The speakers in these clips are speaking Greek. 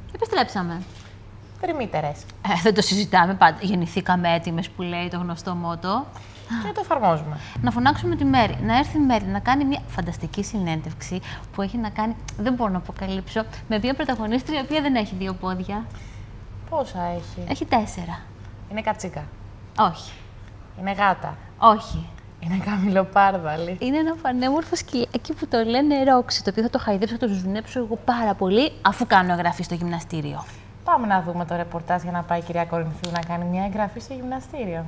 Επιστρέψαμε. Τριμήτερες. Δεν το συζητάμε πάντα. Γεννηθήκαμε έτοιμες που λέει το γνωστό μότο. Και το εφαρμόζουμε. Να φωνάξουμε τη Μέρη. Να έρθει η Μέρη να κάνει μια φανταστική συνέντευξη που έχει να κάνει, δεν μπορώ να αποκαλύψω, με μια πρωταγωνίστρια η οποία δεν έχει 2 πόδια. Πόσα έχει? Έχει 4. Είναι κατσίκα. Όχι. Είναι γάτα. Όχι. Είναι καμιλοπάρδαλη. Είναι ένα πανέμορφο σκυλάκι που το λένε Ρόξι, το οποίο θα το χαϊδέψω, θα το ζουνέψω εγώ πάρα πολύ, αφού κάνω εγγραφή στο γυμναστήριο. Πάμε να δούμε το ρεπορτάζ για να πάει η κυρία Κορινθίου να κάνει μια εγγραφή στο γυμναστήριο.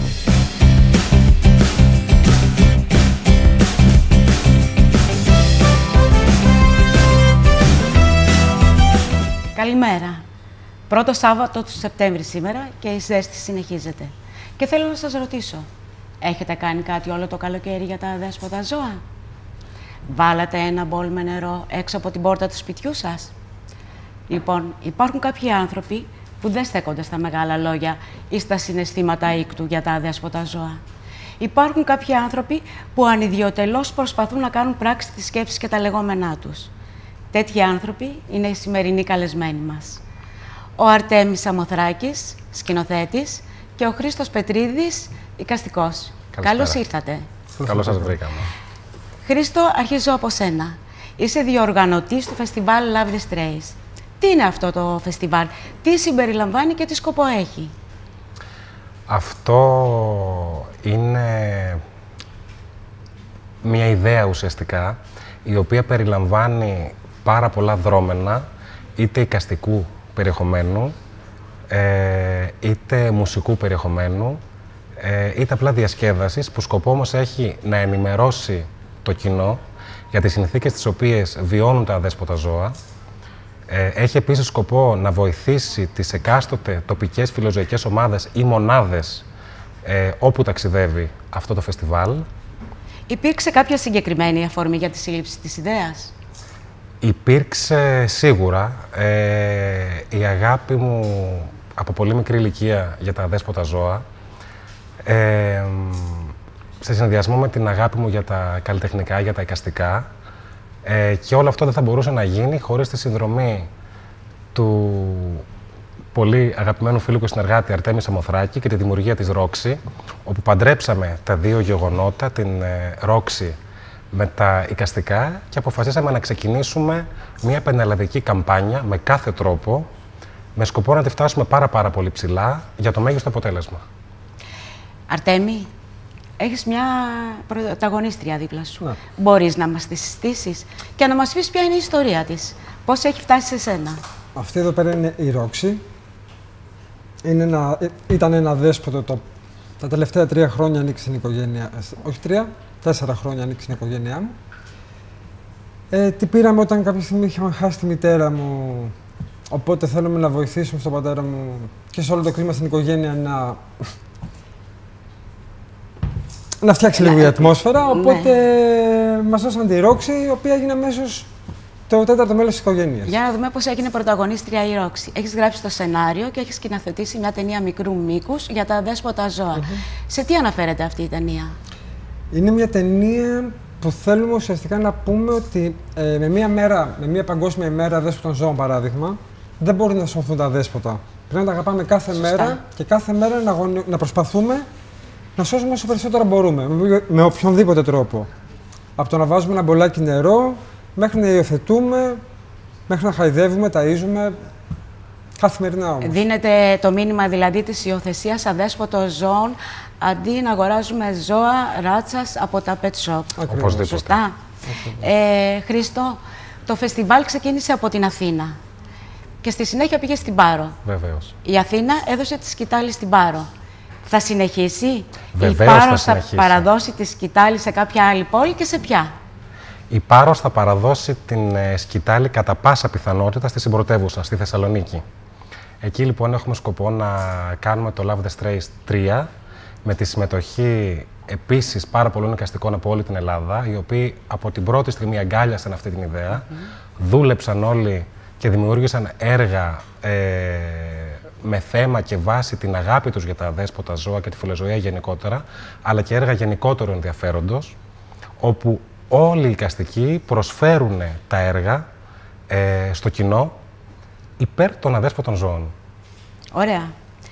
Καλημέρα. Πρώτο Σάββατο του Σεπτέμβρη σήμερα και η ζέστη συνεχίζεται. Και θέλω να σας ρωτήσω, έχετε κάνει κάτι όλο το καλοκαίρι για τα αδέσποτα ζώα? Βάλατε ένα μπολ με νερό έξω από την πόρτα του σπιτιού σας? Λοιπόν, υπάρχουν κάποιοι άνθρωποι που δεν στέκονται στα μεγάλα λόγια ή στα συναισθήματα ήκτου για τα αδέσποτα ζώα. Υπάρχουν κάποιοι άνθρωποι που ανιδιοτελώς προσπαθούν να κάνουν πράξη τις σκέψεις και τα λεγόμενά τους. Τέτοιοι άνθρωποι είναι οι σημερινοί καλεσμένοι μας. Ο Αρτέμις Σαμοθράκης, σκηνοθέτης, και ο Χρήστος Πετρίδης, εικαστικός. Καλώς ήρθατε. Καλώς σας βρήκαμε. Χρήστο, αρχίζω από σένα. Είσαι διοργανωτής του φεστιβάλ Love the Strays. Τι είναι αυτό το φεστιβάλ, τι συμπεριλαμβάνει και τι σκοπό έχει? Αυτό είναι μια ιδέα ουσιαστικά, η οποία περιλαμβάνει πάρα πολλά δρόμενα, είτε εικαστικού περιεχομένου, είτε μουσικού περιεχομένου, είτε απλά διασκέδασης, που σκοπό όμως έχει να ενημερώσει το κοινό για τις συνθήκες τις οποίες βιώνουν τα αδέσποτα ζώα. Έχει επίσης σκοπό να βοηθήσει τις εκάστοτε τοπικές φιλοζωικές ομάδες ή μονάδες όπου ταξιδεύει αυτό το φεστιβάλ. Υπήρξε κάποια συγκεκριμένη αφορμή για τη σύλληψη της ιδέας? Υπήρξε σίγουρα. Η αγάπη μου από πολύ μικρή ηλικία για τα αδέσποτα ζώα, σε συνδυασμό με την αγάπη μου για τα καλλιτεχνικά, για τα εικαστικά, και όλο αυτό δεν θα μπορούσε να γίνει χωρίς τη συνδρομή του πολύ αγαπημένου φίλου και συνεργάτη Αρτέμι Σαμοθράκη και τη δημιουργία της Ρόξι, όπου παντρέψαμε τα δύο γεγονότα, την Ρόξι με τα εικαστικά, και αποφασίσαμε να ξεκινήσουμε μια πανελλαδική καμπάνια με κάθε τρόπο, με σκοπό να τη φτάσουμε πάρα πολύ ψηλά για το μέγιστο αποτέλεσμα. Αρτέμι, έχεις μια πρωταγωνίστρια δίπλα σου. Ναι. Μπορείς να μας τη συστήσεις και να μας πεις ποια είναι η ιστορία της, πώς έχει φτάσει σε σένα? Αυτή εδώ πέρα είναι η Ρόξι. Ήταν ένα δέσποτο. Τα τελευταία 3 χρόνια ανοίξει την οικογένεια. Όχι 3, 4 χρόνια ανοίξει την οικογένειά μου. Τη πήραμε όταν κάποια στιγμή είχαμε χάσει τη μητέρα μου. Οπότε θέλουμε να βοηθήσουμε στον πατέρα μου και σε όλο το κλίμα στην οικογένεια να φτιάξει λίγο η ατμόσφαιρα. Οπότε μας δώσαν τη Ρόξι, η οποία έγινε αμέσως το 4ο μέλος της οικογένειας. Για να δούμε πώς έγινε πρωταγωνίστρια η Ρόξι. Έχεις γράψει το σενάριο και έχεις σκηνοθετήσει μια ταινία μικρού μήκους για τα αδέσποτα ζώα. Σε τι αναφέρεται αυτή η ταινία? Είναι μια ταινία που θέλουμε ουσιαστικά να πούμε ότι με μια παγκόσμια ημέρα δέσποτων ζώων, παράδειγμα, δεν μπορεί να σωθούν τα δέσποτα. Πρέπει να τα αγαπάμε κάθε μέρα και κάθε μέρα να προσπαθούμε να σώσουμε όσο περισσότερο μπορούμε, με οποιονδήποτε τρόπο. Από το να βάζουμε ένα μπολάκι νερό, μέχρι να υιοθετούμε, μέχρι να χαϊδεύουμε, ταΐζουμε, καθημερινά όμως. Δίνεται το μήνυμα δηλαδή της υιοθεσίας αδέσποτων ζώων, αντί να αγοράζουμε ζώα ράτσας από τα pet shop. Οπωσδήποτε. Σωστά. Χρήστο, το φεστιβάλ ξεκίνησε από την Αθήνα και στη συνέχεια πήγε στην Πάρο. Βεβαίως. Η Αθήνα έδωσε τη σκητάλη στην Πάρο. Θα συνεχίσει? Βεβαίως η Πάρος θα συνεχίσει. παραδώσει τη σκητάλη σε κάποια άλλη πόλη και σε ποια? Η Πάρος θα παραδώσει την σκητάλη κατά πάσα πιθανότητα στη συμπρωτεύουσα, στη Θεσσαλονίκη. Εκεί λοιπόν έχουμε σκοπό να κάνουμε το Love the Strays 3, με τη συμμετοχή επίσης πάρα πολλών εικαστικών από όλη την Ελλάδα, οι οποίοι από την πρώτη στιγμή αγκάλιασαν αυτή την ιδέα, δούλεψαν όλοι και δημιούργησαν έργα με θέμα και βάση την αγάπη τους για τα αδέσποτα ζώα και τη φιλοζωία γενικότερα, αλλά και έργα γενικότερου ενδιαφέροντος, όπου όλοι οι εικαστικοί προσφέρουν τα έργα στο κοινό, υπέρ των αδέσποτων ζώων. Ωραία.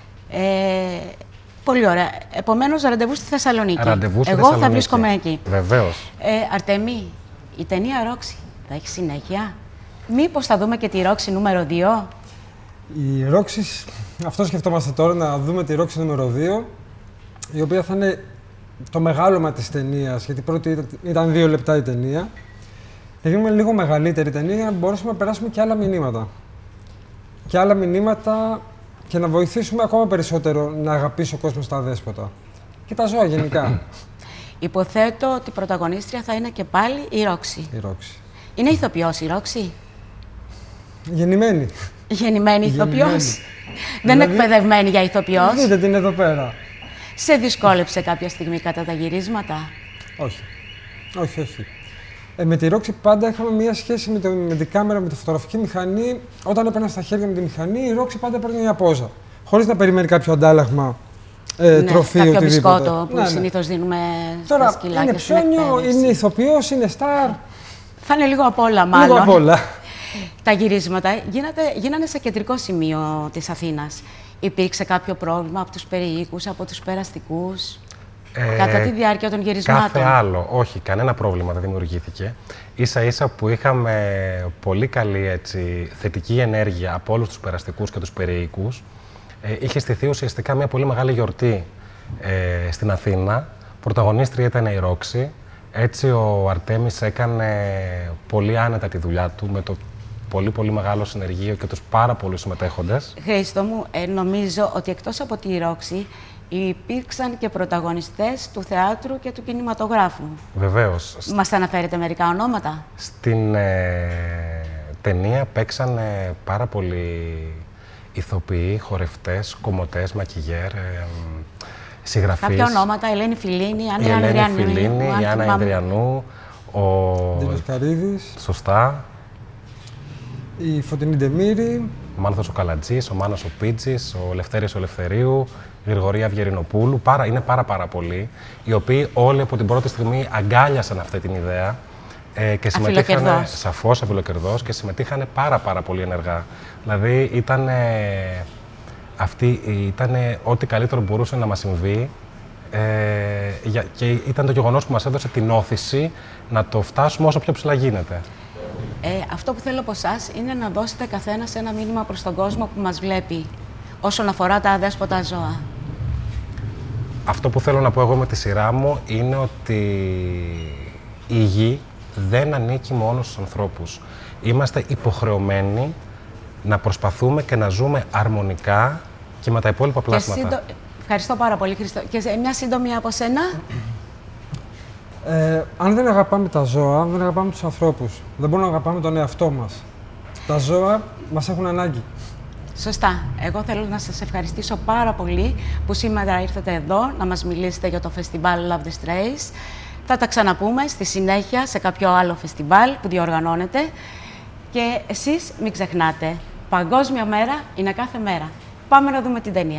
Πολύ ωραία. Επομένως, ραντεβού στη Θεσσαλονίκη. Ραντεβού στη Εγώ Θεσσαλονίκη. θα βρίσκομαι εκεί. Βεβαίως. Αρτεμή, η ταινία Ρόξη θα έχει συνέχεια? Μήπως θα δούμε και τη Ρόξη νούμερο 2? Η Ρόξη, αυτό σκεφτόμαστε τώρα, να δούμε τη Ρόξη νούμερο 2, η οποία θα είναι το μεγάλωμα της ταινίας, γιατί πρώτη ήταν 2 λεπτά η ταινία. Θα γίνουμε λίγο μεγαλύτερη ταινία για να μπορέσουμε να περάσουμε και άλλα μηνύματα. Και άλλα μηνύματα και να βοηθήσουμε ακόμα περισσότερο να αγαπήσει ο κόσμος τα αδέσποτα. Και τα ζώα γενικά. Υποθέτω ότι η πρωταγωνίστρια θα είναι και πάλι η Ρόξη. Η Ρόξη. Είναι ηθοποιός η Ρόξη? Γεννημένη. Γεννημένη ηθοποιός. Γεννημένη. Δεν είναι Δηλαδή, εκπαιδευμένη για ηθοποιός. Δείτε την εδώ πέρα. Σε δυσκόλεψε κάποια στιγμή κατά τα γυρίσματα? Όχι. Όχι, όχι. Με τη Ρόξη πάντα είχαμε μία σχέση με την κάμερα, με τη φωτογραφική μηχανή. Όταν έπαιρνα στα χέρια με τη μηχανή, η Ρόξη πάντα έπαιρνε μια πόζα. Χωρίς να περιμένει κάποιο αντάλλαγμα, τροφή, κάποιο οτιδήποτε. μπισκότο που συνήθως δίνουμε Τώρα, στα σκυλάκια. είναι ψώνιο, είναι ηθοποιός, είναι στάρ. Θα είναι λίγο απ' όλα, μάλλον. Λίγο απ' όλα. Τα γυρίσματα γίνανε σε κεντρικό σημείο της Αθήνας. Υπήρξε κάποιο πρόβλημα από τους περιοίκους, από τους περαστικούς, κατά τη διάρκεια των γυρισμάτων? Κάθε άλλο. Όχι, κανένα πρόβλημα δεν δημιουργήθηκε. Ίσα-ίσα που είχαμε πολύ καλή θετική ενέργεια από όλους τους περαστικούς και τους περιοίκους, είχε στηθεί ουσιαστικά μια πολύ μεγάλη γιορτή στην Αθήνα. Πρωταγωνίστρια ήταν η Ρόξη. Έτσι ο Αρτέμις έκανε πολύ άνετα τη δουλειά του με το πολύ μεγάλο συνεργείο και τους πάρα πολλούς συμμετέχοντες. Χρήστο μου, νομίζω ότι εκτός από τη Ρόξη υπήρξαν και πρωταγωνιστές του θεάτρου και του κινηματογράφου. Βεβαίως. Μας αναφέρετε μερικά ονόματα? Στην ταινία παίξαν πάρα πολλοί ηθοποιοί, χορευτές, κομμωτές, μακιγιέρ, συγγραφείς. Κάποια ονόματα, Ελένη Φιλίνη, η Ελένη Φιλίνη, η Άννα Ανδριανού, ο Ντίνος Καρύδης. Σωστά. Η Φωτεινή Ντεμήρη. Ο Μάνθος ο Καλατζής, ο Μάνος ο Πίτζης, ο Λευτέρης ο Ελευθερίου, η Γρηγορία Βιερινοπούλου. Είναι πάρα πολλοί, οι οποίοι όλοι από την πρώτη στιγμή αγκάλιασαν αυτή την ιδέα και συμμετείχαν σαφώς αφιλοκερδός και συμμετείχαν πάρα πολύ ενεργά. Δηλαδή ήταν ό,τι καλύτερο μπορούσε να μας συμβεί και ήταν το γεγονός που μας έδωσε την όθηση να το φτάσουμε όσο πιο ψηλά γίνεται. Αυτό που θέλω από εσάς είναι να δώσετε καθένας ένα μήνυμα προς τον κόσμο που μας βλέπει όσον αφορά τα αδέσποτα ζώα. Αυτό που θέλω να πω εγώ με τη σειρά μου είναι ότι η γη δεν ανήκει μόνο στους ανθρώπους. Είμαστε υποχρεωμένοι να προσπαθούμε και να ζούμε αρμονικά και με τα υπόλοιπα πλάσματα. Ευχαριστώ πάρα πολύ, Χρήστο. Και μια σύντομη από σένα. Αν δεν αγαπάμε τα ζώα, δεν αγαπάμε τους ανθρώπους. Δεν μπορούμε να αγαπάμε τον εαυτό μας. Τα ζώα μας έχουν ανάγκη. Σωστά. Εγώ θέλω να σας ευχαριστήσω πάρα πολύ που σήμερα ήρθατε εδώ να μας μιλήσετε για το φεστιβάλ Love the Strays. Θα τα ξαναπούμε στη συνέχεια σε κάποιο άλλο φεστιβάλ που διοργανώνεται. Και εσείς μην ξεχνάτε, Παγκόσμια Μέρα είναι κάθε μέρα. Πάμε να δούμε την ταινία.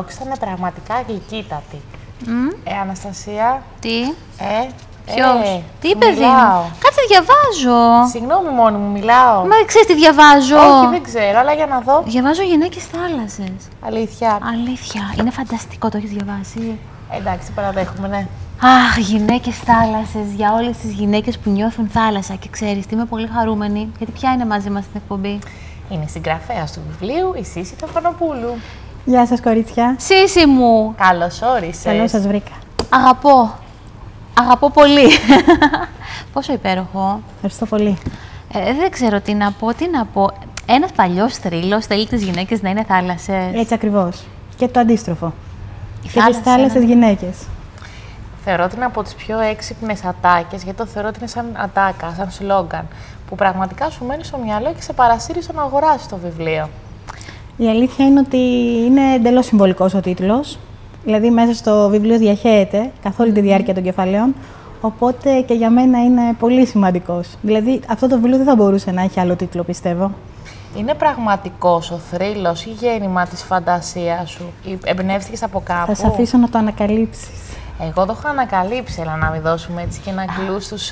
διώξεις ήταν πραγματικά γλυκύτατη. Αναστασία. Τι? Ποιος? Ποιος? Τι, παιδί μου? Κάτσε, διαβάζω. Συγγνώμη, μόνη μου, μιλάω. Μα ξέρεις τι διαβάζω? Όχι, δεν ξέρω, αλλά για να δω. Διαβάζω γυναίκες θάλασσες. Αλήθεια. Αλήθεια. Είναι φανταστικό, το έχεις διαβάσει? Εντάξει, παραδέχομαι, ναι. Αχ, γυναίκες θάλασσες, για όλες τις γυναίκες που νιώθουν θάλασσα. Και ξέρεις τι, είμαι πολύ χαρούμενη, γιατί ποια είναι μαζί μας στην εκπομπή? Είναι συγγραφέας του βιβλίου η Σύση Θεοφανοπούλου. Γεια σας, κορίτσια. Σύση μου! Καλώς όρισες. Καλώς σας βρήκα. Αγαπώ. Αγαπώ πολύ. Πόσο υπέροχο. Ευχαριστώ πολύ. Δεν ξέρω τι να πω, Ένας παλιός θρύλος θέλει τις γυναίκες να είναι θάλασσες. Έτσι ακριβώς. Και το αντίστροφο. Η Και τις θάλασσες γυναίκες. Θεωρώ ότι είναι από τις πιο έξυπνες ατάκες, γιατί το θεωρώ ότι είναι σαν ατάκα, σαν σλόγγαν, που πραγματικά σου μένει στο μυαλό και σε παρασύρει στο να αγοράσεις το βιβλίο. Η αλήθεια είναι ότι είναι εντελώς συμβολικός ο τίτλος. Δηλαδή, μέσα στο βιβλίο διαχέεται καθ' όλη τη διάρκεια των κεφαλαίων. Οπότε και για μένα είναι πολύ σημαντικός. Δηλαδή, αυτό το βιβλίο δεν θα μπορούσε να έχει άλλο τίτλο, πιστεύω. Είναι πραγματικός ο θρύλος ή γέννημα της φαντασίας σου? Ή εμπνεύστηκες από κάπου? Θα σε αφήσω να το ανακαλύψεις. Εγώ το έχω ανακαλύψει, αλλά να μην δώσουμε έτσι και ένα κλου στους...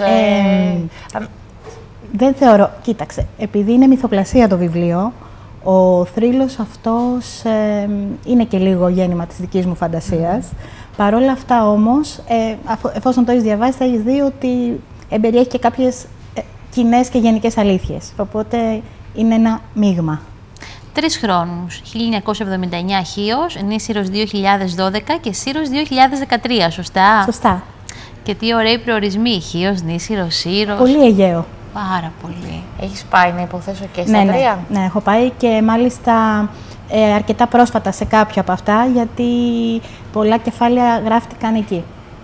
Δεν θεωρώ... Κοίταξε, επειδή είναι μυθοπλασία το βιβλίο, ο θρύλος αυτός είναι και λίγο γέννημα της δικής μου φαντασίας. Παρ' όλα αυτά όμως, εφόσον το έχεις διαβάσει, θα έχεις δει ότι εμπεριέχει και κάποιες κοινές και γενικές αλήθειες. Οπότε είναι ένα μείγμα. 3 χρόνους. 1979 Χίος, Νήσυρος 2012 και Σύρος 2013, σωστά? Σωστά. Και τι ωραίοι προορισμοί. Χίος, Νήσυρος, Σύρος. Πολύ Αιγαίο. Πάρα πολύ. Έχεις πάει να υποθέσω και στα τρία? Ναι, έχω πάει και μάλιστα αρκετά πρόσφατα σε κάποια από αυτά, γιατί πολλά κεφάλαια γράφτηκαν εκεί.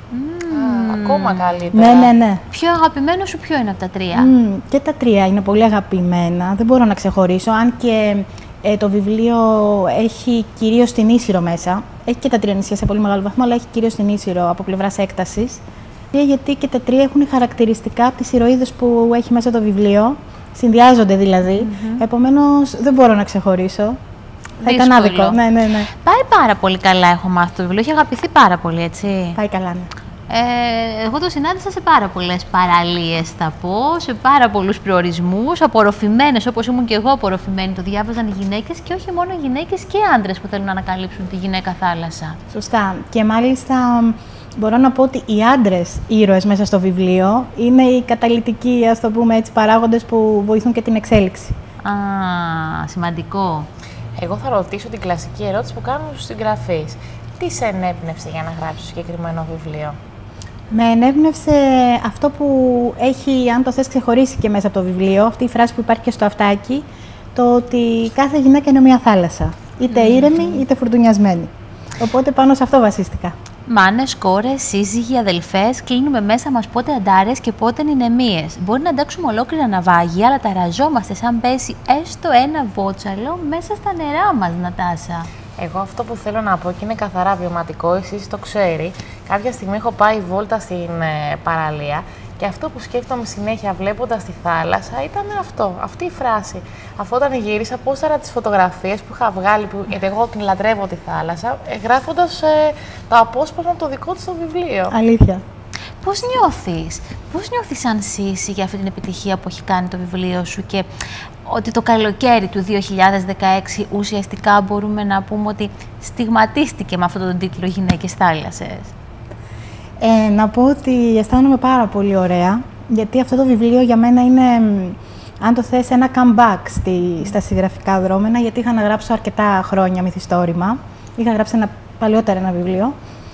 Ακόμα καλύτερα. Ναι. Πιο αγαπημένο σου ποιο είναι από τα 3? Και τα 3 είναι πολύ αγαπημένα, δεν μπορώ να ξεχωρίσω, αν και το βιβλίο έχει κυρίως την Ίσυρο μέσα. Έχει και τα 3 νησιά σε πολύ μεγάλο βαθμό, αλλά έχει κυρίως την Ίσυρο από πλευράς έκτασης. Γιατί και τα 3 έχουν χαρακτηριστικά από τις ηρωίδες που έχει μέσα το βιβλίο. Συνδυάζονται δηλαδή. Επομένως, δεν μπορώ να ξεχωρίσω. Θα ήταν άδικο. Ναι. Πάει πάρα πολύ καλά, έχω μάθει το βιβλίο. Έχει αγαπηθεί πάρα πολύ, έτσι. Πάει καλά, ναι. Εγώ το συνάντησα σε πάρα πολλές παραλίες, θα πω, σε πάρα πολλούς προορισμούς, απορροφημένες, όπως ήμουν και εγώ απορροφημένη. Το διάβαζαν οι γυναίκες και όχι μόνο οι γυναίκες και οι άντρες που θέλουν να ανακαλύψουν τη γυναίκα θάλασσα. Σωστά. Και μάλιστα μπορώ να πω ότι οι άντρες ήρωες μέσα στο βιβλίο είναι οι καταλυτικοί, ας το πούμε έτσι, παράγοντες που βοηθούν και την εξέλιξη. Σημαντικό. Εγώ θα ρωτήσω την κλασική ερώτηση που κάνουν στους συγγραφείς. Τι σε ενέπνευσε για να γράψεις το συγκεκριμένο βιβλίο? Με ενέπνευσε αυτό που έχει, αν το θες, ξεχωρίσει και μέσα από το βιβλίο, αυτή η φράση που υπάρχει και στο αυτάκι, το ότι κάθε γυναίκα είναι μια θάλασσα, είτε ήρεμη είτε φουρτουνιασμένη. Οπότε πάνω σε αυτό βασίστηκα. Μάνες, κόρες, σύζυγοι, αδελφές, κλείνουμε μέσα μας πότε αντάρες και πότε νηνεμίες. Μπορεί να αντάξουμε ολόκληρα ναυάγια, αλλά ταραζόμαστε σαν πέσει έστω ένα βότσαλο μέσα στα νερά μας, Νατάσα. Εγώ αυτό που θέλω να πω και είναι καθαρά βιωματικό, εσείς το ξέρει. Κάποια στιγμή έχω πάει βόλτα στην παραλία και αυτό που σκέφτομαι συνέχεια βλέποντας τη θάλασσα ήταν αυτή η φράση. Αφού όταν γύρισα, πόσταρα τις φωτογραφίες που είχα βγάλει, γιατί εγώ την λατρεύω τη θάλασσα, γράφοντας το απόσπασμα το δικό της στο βιβλίο. Αλήθεια. Πώς νιώθεις σαν Σύση για αυτή την επιτυχία που έχει κάνει το βιβλίο σου και ότι το καλοκαίρι του 2016 ουσιαστικά μπορούμε να πούμε ότι στιγματίστηκε με αυτόν τον τίτλο «Γυναίκες θάλασσες»? Να πω ότι αισθάνομαι πάρα πολύ ωραία, γιατί αυτό το βιβλίο για μένα είναι, αν το θες, ένα comeback στα συγγραφικά δρόμενα, γιατί είχα να γράψω αρκετά χρόνια μυθιστόρημα. Είχα γράψει παλαιότερα ένα βιβλίο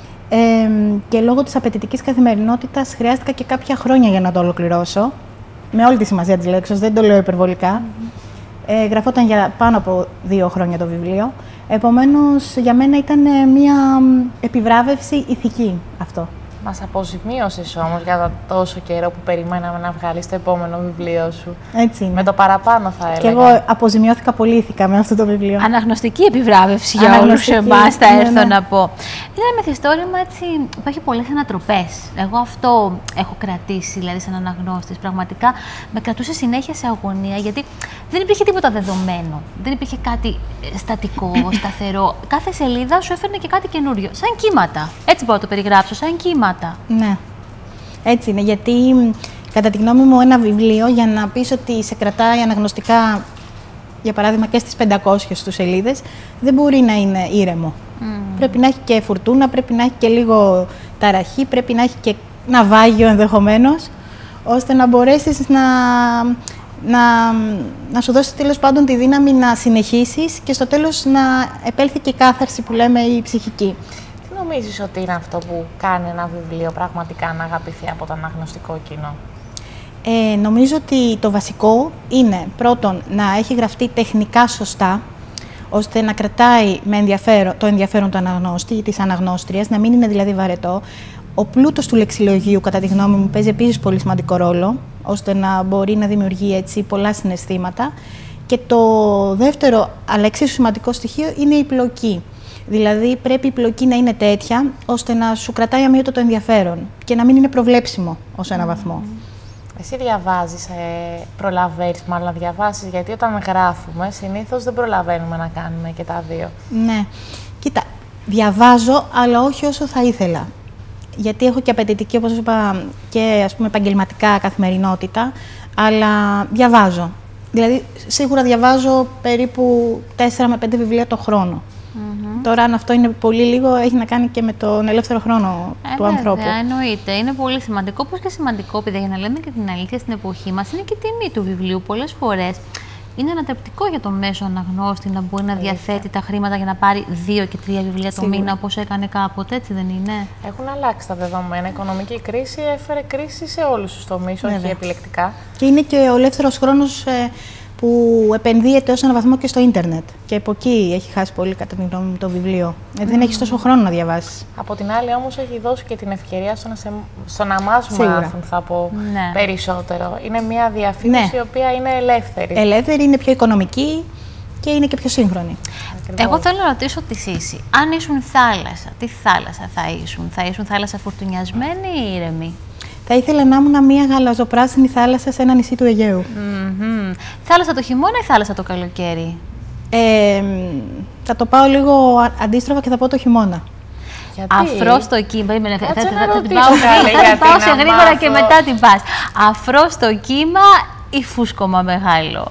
και λόγω της απαιτητικής καθημερινότητας χρειάστηκα και κάποια χρόνια για να το ολοκληρώσω. Με όλη τη σημασία της λέξης, δεν το λέω υπερβολικά. Γραφόταν για πάνω από 2 χρόνια το βιβλίο. Επομένως, για μένα ήταν μια επιβράβευση ηθική αυτό. Μας αποζημίωσες όμως για τόσο καιρό που περιμέναμε να βγάλεις το επόμενο βιβλίο σου. Έτσι είναι. Με το παραπάνω θα έλεγα. Και εγώ αποζημιώθηκα πολύ ηθικά με αυτό το βιβλίο. Αναγνωστική επιβράβευση για όλους εμάς, θα έρθω να πω. Είναι ένα μυθιστόρημα έτσι, που έχει πολλές ανατροπές. Εγώ αυτό έχω κρατήσει, δηλαδή, σαν αναγνώστης. Πραγματικά με κρατούσε συνέχεια σε αγωνία, γιατί δεν υπήρχε τίποτα δεδομένο. Δεν υπήρχε κάτι στατικό, σταθερό. Κάθε σελίδα σου έφερνε και κάτι καινούριο. Σαν κύματα. Έτσι μπορώ να το περιγράψω, σαν κύματα. Ναι. Έτσι είναι, γιατί κατά τη γνώμη μου ένα βιβλίο για να πεις ότι σε κρατάει αναγνωστικά, για παράδειγμα και στις 500 του σελίδες, δεν μπορεί να είναι ήρεμο. Πρέπει να έχει και φουρτούνα, πρέπει να έχει και λίγο ταραχή, πρέπει να έχει και ναυάγιο ενδεχομένως, ώστε να μπορέσεις να σου δώσει τέλος πάντων τη δύναμη να συνεχίσεις και στο τέλος να επέλθει και η κάθαρση που λέμε η ψυχική. Τι νομίζεις ότι είναι αυτό που κάνει ένα βιβλίο πραγματικά να αγαπηθεί από το αναγνωστικό κοινό? Νομίζω ότι το βασικό είναι πρώτον να έχει γραφτεί τεχνικά σωστά, ώστε να κρατάει το ενδιαφέρον του αναγνώστη ή της αναγνώστριας, να μην είναι δηλαδή βαρετό. Ο πλούτος του λεξιλογίου, κατά τη γνώμη μου, παίζει επίσης πολύ σημαντικό ρόλο, ώστε να μπορεί να δημιουργεί έτσι πολλά συναισθήματα. Και το δεύτερο, αλλά εξίσου σημαντικό στοιχείο, είναι η πλοκή. Δηλαδή, πρέπει η πλοκή να είναι τέτοια, ώστε να σου κρατάει αμύωτο το ενδιαφέρον και να μην είναι προβλέψιμο ως ένα βαθμό. Εσύ διαβάζεις, προλαβαίνεις μάλλον να διαβάσεις, γιατί όταν γράφουμε συνήθως δεν προλαβαίνουμε να κάνουμε και τα δύο. Ναι. Κοίτα, διαβάζω, αλλά όχι όσο θα ήθελα. Γιατί έχω και απαιτητική, όπως είπα, και ας πούμε επαγγελματικά καθημερινότητα, αλλά διαβάζω. Δηλαδή, σίγουρα διαβάζω περίπου 4 με 5 βιβλία το χρόνο. Τώρα, αν αυτό είναι πολύ λίγο, έχει να κάνει και με τον ελεύθερο χρόνο του ανθρώπου. Εννοείται. Είναι πολύ σημαντικό. Όπως και σημαντικό, παιδιά, για να λέμε και την αλήθεια, στην εποχή μας είναι και η τιμή του βιβλίου. Πολλές φορές είναι ανατρεπτικό για το μέσο αναγνώστη να μπορεί να διαθέτει τα χρήματα για να πάρει 2 και 3 βιβλία το μήνα, όπως έκανε κάποτε, έτσι δεν είναι? Έχουν αλλάξει τα δεδομένα. Η οικονομική κρίση έφερε κρίση σε όλους τους τομείς, όχι επιλεκτικά. Και είναι και ο ελεύθερος χρόνος που επενδύεται ως ένα βαθμό και στο ίντερνετ. Και από εκεί έχει χάσει πολύ, κατά την γνώμη μου, το βιβλίο. Δεν έχεις τόσο χρόνο να διαβάσεις. Από την άλλη, όμως, έχει δώσει και την ευκαιρία στο να μας μάθουν, θα πω, περισσότερο. Είναι μια διαφήμιση η οποία είναι ελεύθερη. Ελεύθερη, είναι πιο οικονομική και είναι και πιο σύγχρονη. Ακριβώς. Εγώ θέλω να ρωτήσω τη Σύση. Αν ήσουν θάλασσα, τι θάλασσα θα ήσουν? Θα ήσουν θάλασσα φουρτουνιασμένη ή ήρεμη? Θα ήθελα να ήμουν μια γαλαζοπράσινη θάλασσα σε ένα νησί του Αιγαίου. Θάλασσα το χειμώνα ή θάλασσα το καλοκαίρι? Θα το πάω λίγο αντίστροφα και θα πω το χειμώνα. Γιατί? Αφρό στο κύμα. Θα την πάω σε γρήγορα και μετά την πας. Αφρό στο κύμα ή φούσκωμα μεγάλο?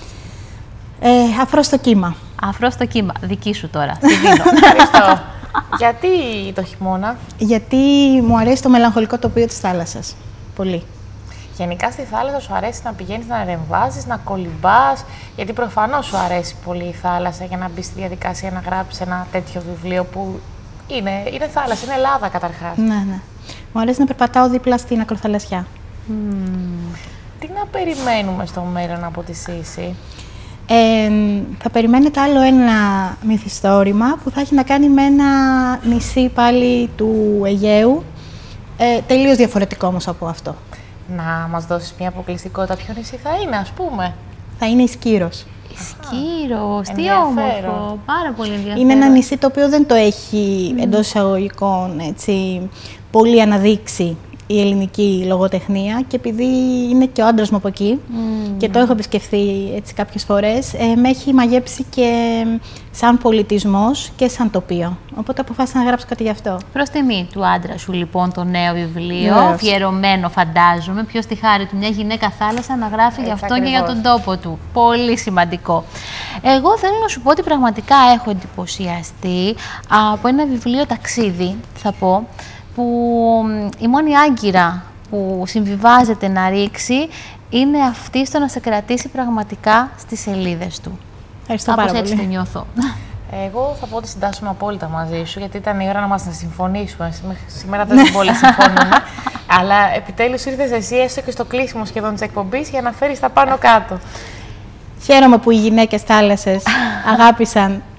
Αφρό στο κύμα. Αφρό στο κύμα. Δική σου τώρα. Τη δίνω. Ευχαριστώ. Γιατί το χειμώνα? Γιατί μου αρέσει το μελαγχολικό τοπίο της θάλασσας. Πολύ. Γενικά στη θάλασσα σου αρέσει να πηγαίνεις να ρεμβάζεις, να κολυμπάς, γιατί προφανώς σου αρέσει πολύ η θάλασσα για να μπεις στη διαδικασία να γράψεις ένα τέτοιο βιβλίο που είναι θάλασσα, είναι Ελλάδα καταρχάς. Ναι. Μου αρέσει να περπατάω δίπλα στην ακροθαλασσιά. Τι να περιμένουμε στο μέλλον από τη Σύση? Θα περιμένετε άλλο ένα μυθιστόρημα που θα έχει να κάνει με ένα νησί πάλι του Αιγαίου, τελείως διαφορετικό όμως από αυτό. Να μας δώσεις μια αποκλειστικότητα, ποιο νησί θα είναι, ας πούμε? Θα είναι η Σκύρος. Η Σκύρος, τι όμορφο, πάρα πολύ ενδιαφέρον. Είναι ένα νησί το οποίο δεν το έχει εντός εισαγωγικών πολύ αναδείξει η ελληνική λογοτεχνία και επειδή είναι και ο άντρας μου από εκεί και το έχω επισκεφθεί έτσι κάποιες φορές, με έχει μαγέψει και σαν πολιτισμός και σαν τοπίο. Οπότε αποφάσισα να γράψω κάτι γι' αυτό. Προς τιμή του άντρα σου λοιπόν το νέο βιβλίο, αφιερωμένο φαντάζομαι, ποιος τη χάρη του μια γυναίκα θάλασσα να γράφει για αυτόν και για τον τόπο του. Πολύ σημαντικό. Εγώ θέλω να σου πω ότι πραγματικά έχω εντυπωσιαστεί από ένα βιβλίο ταξίδι, θα πω, που η μόνη άγκυρα που συμβιβάζεται να ρίξει είναι αυτή στο να σε κρατήσει πραγματικά στις σελίδες του. Ευχαριστώ πάρα πολύ. Έτσι το νιώθω. Εγώ θα πω ότι συντάσσουμε απόλυτα μαζί σου, γιατί ήταν η ώρα να συμφωνήσουμε. Σήμερα δεν πολύ συμφωνούμε. Αλλά επιτέλους ήρθες εσύ, έστω και στο κλείσιμο σχεδόν της εκπομπής, για να φέρεις τα πάνω κάτω. Χαίρομαι που οι γυναίκες θάλασσες αγάπησαν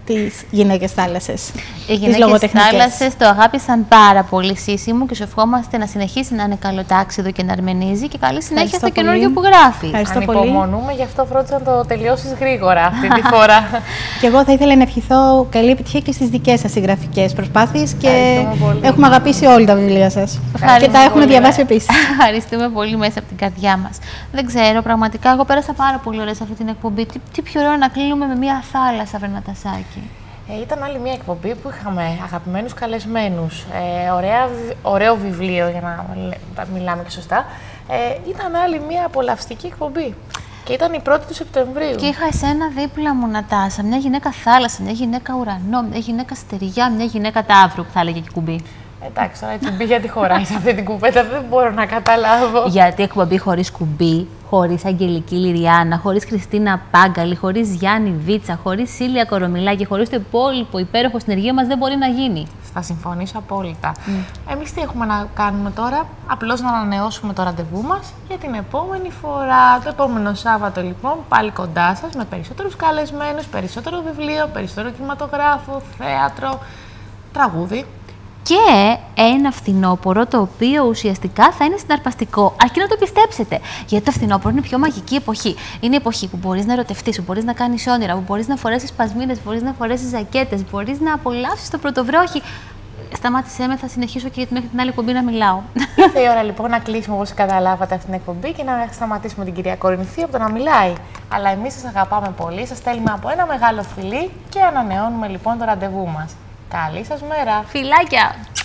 τις γυναίκες θάλασσες. Οι γυναίκες θάλασσες το αγάπησαν πάρα πολύ, Σύση μου, και σου ευχόμαστε να συνεχίσει να είναι καλοτάξιδο και να αρμενίζει και καλή συνέχεια στο καινούργιο που γράφει. Ευχαριστώ πολύ. Ανυπομονούμε, γι' αυτό φρόντισα να το τελειώσεις γρήγορα αυτή τη φορά. Και εγώ θα ήθελα να ευχηθώ καλή επιτυχία και στις δικές σας συγγραφικές προσπάθειες και έχουμε αγαπήσει όλοι τα βιβλία σας. Και τα έχουμε διαβάσει επίσης. Ευχαριστούμε πολύ μέσα από την καρδιά μας. Δεν ξέρω, πραγματικά εγώ πέρασα πάρα πολύ ωραία σε αυτή την εκπομπή. Τι πιο ωραίο να κλείνουμε με μια θάλασσα, Βερνατασάκη. Ήταν άλλη μια εκπομπή που είχαμε αγαπημένους καλεσμένους. Ωραίο βιβλίο, για να μιλάμε και σωστά. Ήταν άλλη μια απολαυστική εκπομπή. Και ήταν η 1η του Σεπτεμβρίου. Και είχα εσένα δίπλα μου, Νατάσα. Μια γυναίκα θάλασσα, μια γυναίκα ουρανό, μια γυναίκα στεριά, μια γυναίκα ταύρου, που θα έλεγε και κουμπί. Εντάξει, αλλά η κουμπί γιατί χωράει σε αυτή την κουβέντα, δεν μπορώ να καταλάβω. Γιατί εκπομπή χωρίς κουμπί, χωρίς Αγγελική Λυριάννα, χωρίς Χριστίνα Πάγκαλη, χωρίς Γιάννη Βίτσα, χωρίς Σίλια Κορομιλάκη, χωρίς το υπόλοιπο υπέροχο συνεργείο μας δεν μπορεί να γίνει. Θα συμφωνήσω απόλυτα. Εμείς τι έχουμε να κάνουμε τώρα? Απλώς να ανανεώσουμε το ραντεβού μας για την επόμενη φορά. Το επόμενο Σάββατο, λοιπόν, πάλι κοντά σας με περισσότερους καλεσμένους, περισσότερο βιβλίο, περισσότερο κινηματογράφο, θέατρο, τραγούδι. Και ένα φθινόπωρο το οποίο ουσιαστικά θα είναι συναρπαστικό. Αρκεί να το πιστέψετε. Γιατί το φθινόπωρο είναι η πιο μαγική εποχή. Είναι η εποχή που μπορείς να ερωτευτείς, που μπορείς να κάνεις όνειρα, που μπορείς να φορέσεις πασμίδες, που μπορείς να φορέσεις ζακέτες, μπορείς να απολαύσεις το πρωτοβρόχι. Σταμάτησέ με, θα συνεχίσω και μέχρι την άλλη εκπομπή να μιλάω. Ήρθε η ώρα λοιπόν να κλείσουμε, όπως καταλάβατε, αυτή την εκπομπή και να σταματήσουμε την κυρία Κορινθή από το να μιλάει. Αλλά εμείς σας αγαπάμε πολύ, σας στέλνουμε από ένα μεγάλο φιλί και ανανεώνουμε λοιπόν το ραντεβού μας. Καλή σας μέρα! Φιλάκια!